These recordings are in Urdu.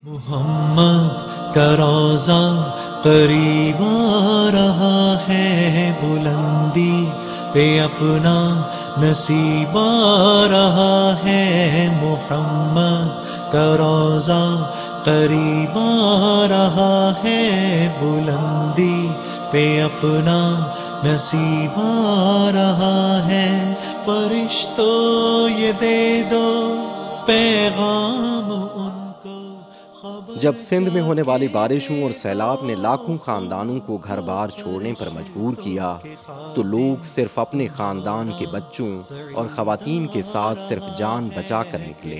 محمد کا روزہ قریب آ رہا ہے، بلندی پہ اپنا نصیب آ رہا ہے۔ محمد کا روزہ قریب آ رہا ہے، بلندی پہ اپنا نصیب آ رہا ہے۔ فرشتوں یہ دے دو پیغام ان کو۔ جب سندھ میں ہونے والی بارشوں اور سیلاب نے لاکھوں خاندانوں کو گھر بار چھوڑنے پر مجبور کیا تو لوگ صرف اپنے خاندان کے بچوں اور خواتین کے ساتھ صرف جان بچا کر نکلے۔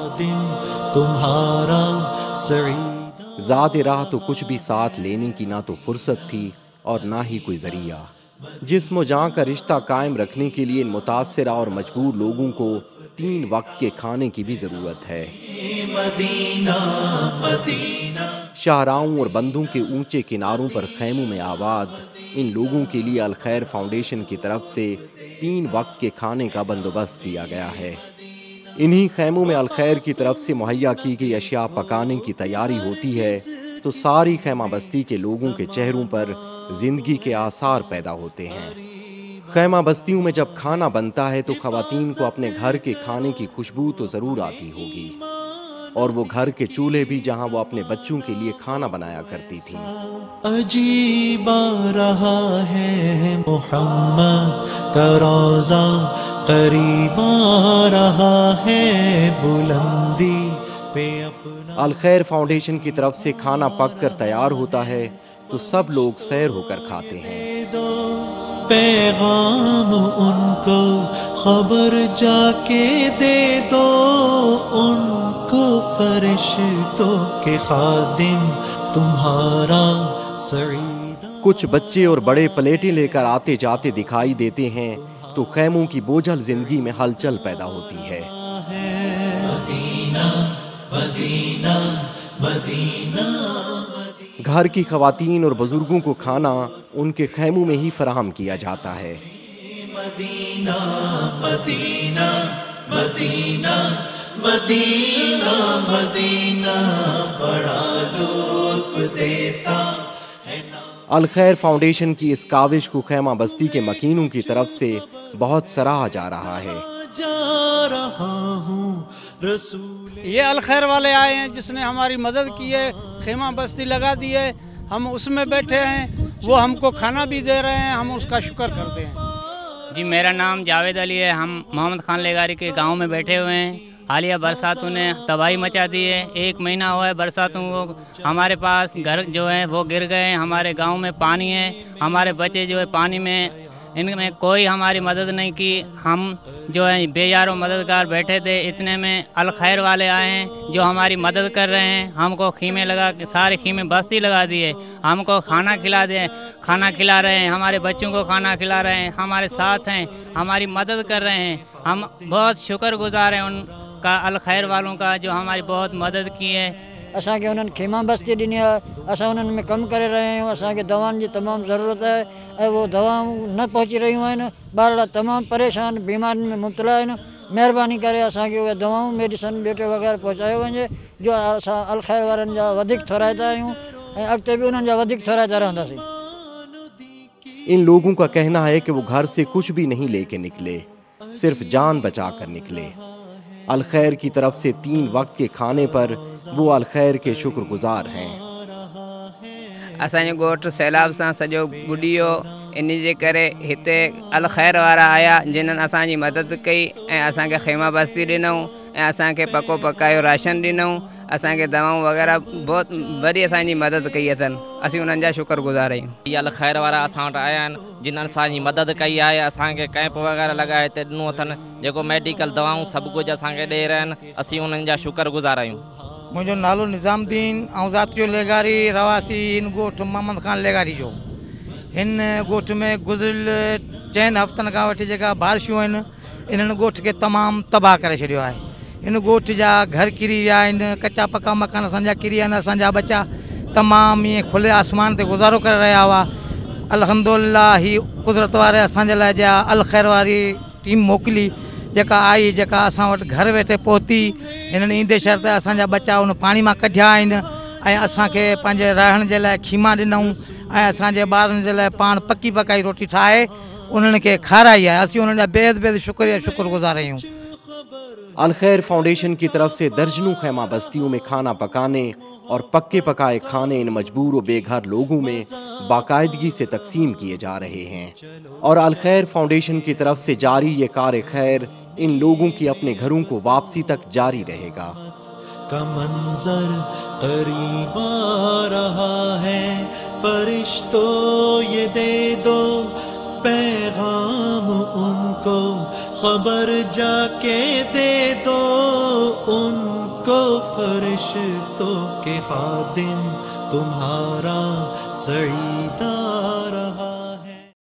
تمہارا سعید ذات راہ تو کچھ بھی ساتھ لینے کی نہ تو فرصت تھی اور نہ ہی کوئی ذریعہ۔ جسم و جاں کا رشتہ قائم رکھنے کے لیے ان متاثرہ اور مجبور لوگوں کو 3 وقت کے کھانے کی بھی ضرورت ہے۔ مدینہ مدینہ شاہراہوں اور بندوں کے اونچے کناروں پر خیموں میں آباد ان لوگوں کے لیے الخیر فاؤنڈیشن کی طرف سے 3 وقت کے کھانے کا بندوبست کیا گیا ہے۔ انہی خیموں میں الخیر کی طرف سے مہیا کی گئی اشیاء پکانے کی تیاری ہوتی ہے تو ساری خیمہ بستی کے لوگوں کے چہروں پر زندگی کے آثار پیدا ہوتے ہیں۔ خیمہ بستیوں میں جب کھانا بنتا ہے تو خواتین کو اپنے گھر کے کھانے کی خوشبو تو ضرور آتی ہوگی، اور وہ گھر کے چولہے بھی جہاں وہ اپنے بچوں کے لیے کھانا بنایا کرتی تھیں۔ عجیب آ رہا ہے، محمد کا روزہ قریب آ رہا ہے، بلندی پہ اپنا۔ الخیر فاؤنڈیشن کی طرف سے کھانا پک کر تیار ہوتا ہے تو سب لوگ سیر ہو کر کھاتے ہیں۔ دو پیغام ان کو، خبر جا کے دے دو ان کو، فرشتوں کے خادم تمہارا سعید۔ کچھ بچے اور بڑے پلیٹیں لے کر آتے جاتے دکھائی دیتے ہیں تو خیموں کی بوجھل زندگی میں ہلچل پیدا ہوتی ہے۔ مدینہ مدینہ مدینہ۔ گھر کی خواتین اور بزرگوں کو کھانا ان کے خیموں میں ہی فراہم کیا جاتا ہے۔ مدینہ مدینہ مدینہ مدینہ مدینہ، بڑا لطف دیتا ہے نا۔ الخیر فاؤنڈیشن کی اس کاوش کو خیمہ بستی کے مکینوں کی طرف سے بہت سراہا جا رہا ہے۔ جا رہا ہوں رسول۔ یہ الخیر والے آئے ہیں جس نے ہماری مدد کی ہے، خیمہ بستی لگا دی ہے، ہم اس میں بیٹھے ہیں، وہ ہم کو کھانا بھی دے رہے ہیں، ہم اس کا شکر کرتے ہیں۔ جی میرا نام جاوید علی ہے، ہم محمد خان لیگاری کے گاؤں میں بیٹھے ہوئے ہیں۔ حالیہ برساتوں نے تباہی مچا دی ہے، 1 مہینہ ہوا ہے برساتوں کو، ہمارے پاس گھر جو ہیں وہ گر گئے ہیں، ہمارے گاؤں میں پانی ہے، ہمارے بچے جو ہے پانی میں، ان میں کوئی ہماری مدد نہیں کی۔ ہم جو ہیں بے یار و مددگار بیٹھے تھے، اتنے میں الخیر والے آئے ہیں جو ہماری مدد کر رہے ہیں، ہم کو خیمے لگا کے سارے خیمے بستی لگا دیے، ہم کو کھانا کھلا رہے ہیں، ہمارے بچوں کو کھانا کھلا رہے ہیں، ہمارے ساتھ ہیں، ہماری مدد کر رہے ہیں۔ ہم بہت شکر گزار ہیں ان کا، الخیر والوں کا، جو ہماری بہت مدد کی ہے۔ اساں کے انہوں خیمہ بستی ڈنی ہے، اساں انہوں میں کم کرے رہے ہیں، اساں کے دوان کی تمام ضرورت ہے، اے وہ دواؤں نہ پہنچی رہی ہیں، بارڑا تمام پریشان بیماری میں مبتلا ہیں۔ مہربانی کرے اساں کے وہ دواؤں میڈیسن بیٹے وغیرہ پہنچائے وञे جو اساں الخیر والن جا ودھیک ٹھہرائتا آहियूं ऐं अॻिते भी उन्हनि जा वधीक ٹھہرائتا रहंदासीं۔ ان لوگوں کا کہنا ہے کہ وہ گھر سے کچھ بھی نہیں لے کے نکلے، صرف جان بچا کر نکلے۔ الخیر کی طرف سے 3 وقت کے کھانے پر وہ الخیر کے شکر گزار ہیں۔ اساں جو گوٹھ سیلاب سے سجو بڈی ویو، ان جے کرے ہتے الخیر وارا آیا جنن اساں جی مدد کئی، اساں کے خیمہ بستی ڈنوں، اساں کے پکو پکاयो راشن ڈنوں، اساں کے دواؤں وغیرہ بہت بڑی اساں جی مدد کئی اتن، اسی انہن جا شکر گزار آहियूं۔ یہ الخیر والا اساں وٹ آیا آहिनि جنہनि असांजी मदद कई आहे, असांखे कैंप वग़ैरह लॻाए हिते ॾिनो अथनि, जेको मेडिकल दवाऊं सभु कुझु असांखे ॾेई रहिया आहिनि, असीं उन्हनि जा शुक्रगुज़ार आहियूं। मुंहिंजो नालो निज़ामुद्दीन ऐं ज़ातियो लेगारी, रवासी हिन ॻोठ मोहम्मद खान लेगारी जो। हिन ॻोठ में गुज़िरियल 4 हफ़्तनि खां वठी जेका बारिशूं आहिनि इन्हनि ॻोठ खे तमामु तबाह करे छॾियो आहे। हिन ॻोठ जा घर किरी विया आहिनि, कचा पका मकान असांजा किरी विया आहिनि, असांजा बचा तमामु ईअं खुले आसमान ते गुज़ारो करे रहिया हुआ। अल्हम्दुलिल्लाह ही कुदरत वारे असांजे लाइ जा अलखैर वारी टीम मोकिली जेका आई जेका असां वटि घर वेठे पहुती हिननि ईंदे शर्त असांजा बच्चा उन पाणी मां कढिया आहिनि ऐं असांखे पंहिंजे रहण जे लाइ खीमा ॾिनऊं ऐं असांजे ॿारनि जे लाइ पाण पकी पकाई रोटी ठाहे उन्हनि खे खाराई आहे। असीं उन्हनि जा बेहद बेहद शुक्रगुज़ार आहियूं। अल खैर फाउंडेशन की तरफ से दर्जनों खैमा बस्तियों में खाना पकाने और पक्के पकाए खाने इन मजबूर व बेघर लोगों में बाकायदगी से तकसीम किए जा रहे हैं और अल खैर फाउंडेशन की तरफ से जारी ये कार खैर इन लोगों की अपने घरों को वापसी तक जारी रहेगा। का मंजर करीब आ रहा है, फरिश्तों ये दे दो पैगाम उनको, खबर जाके दे दो उनको, फरिश्तों के खादिम तुम्हारा सईदा